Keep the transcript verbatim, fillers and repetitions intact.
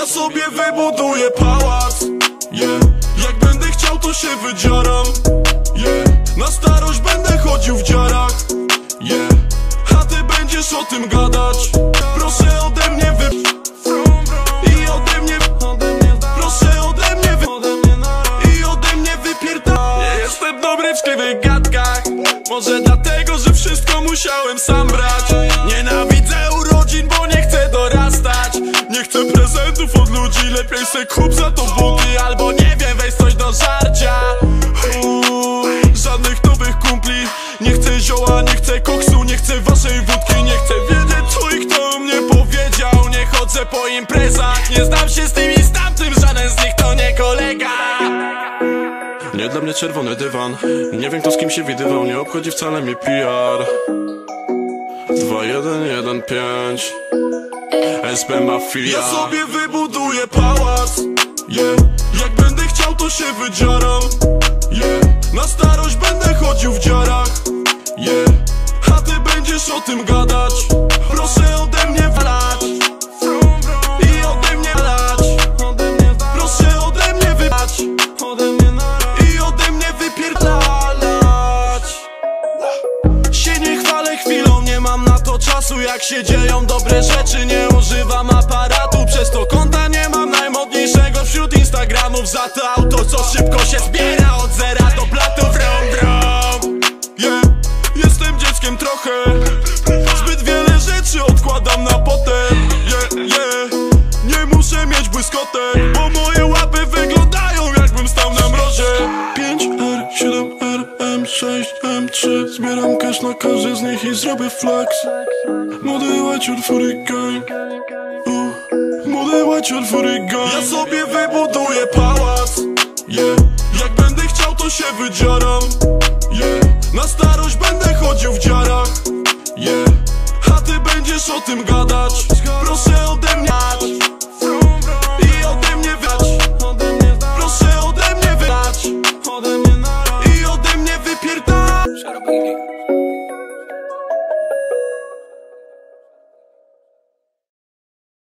sobie wybuduję pałac, yeah. Jak będę chciał, to się wydzieram, yeah. Na starość będę chodził w dziarach, yeah. A ty będziesz o tym gadać. Proszę ode mnie wy... I ode mnie... Proszę ode mnie wy... I ode mnie wypierdaj. Nie jestem dobry w krzywych gadkach. Może dlatego, że wszystko musiałem sam brać. Nienawidzę urodzin, bo nie chcę dorastać. Nie chcę prezentów od ludzi, lepiej se kup za to buty. Albo nie wiem, weź coś do żarcia. Uuu, żadnych nowych kumpli. Nie chcę zioła, nie chcę koksu, nie chcę waszej wódki. Nie chcę wiedzieć, co i kto mnie powiedział. Nie chodzę po imprezach, nie znam się z tym i z tamtym. Żaden z nich to nie kolega. Nie dla mnie czerwony dywan. Nie wiem, kto z kim się widywał. Nie obchodzi wcale mi P R. Dwa jeden jeden pięć S P Mafia. Ja sobie wybuduję pałac, yeah. Jak będę chciał, to się wydzieram, yeah. Na starość będę chodził w dziarach, yeah. A ty będziesz o tym gadać. Proszę ode mnie walać i ode mnie lać. Proszę ode mnie wybrać i ode mnie wypierdalać. Się nie chwalę chwilą, nie mam na to czasu. Jak się dzieją dobre rzeczy, nie używam aparatu. Przez to konta nie mam najmodniejszego wśród Instagramów. Za to auto, co szybko się zbiera. Od zera do blatu, wrom, wrom. Yeah, jestem dzieckiem trochę. Zbyt wiele rzeczy odkładam na potem. Yeah, yeah, nie muszę mieć błyskotek, bo moje łapy wyglądają, jakbym stał na mrozie. pięć R, siedem R, M sześć, M trzy. Zbieram cash na każdy z nich i zrobię flex. Młody łacior fury gang, uh, młody łacior fury gang. Ja sobie wybuduję pałac, yeah. Jak będę chciał, to się wydzieram, yeah. Na starość będę chodził w dziarach, yeah. A ty będziesz o tym gadać.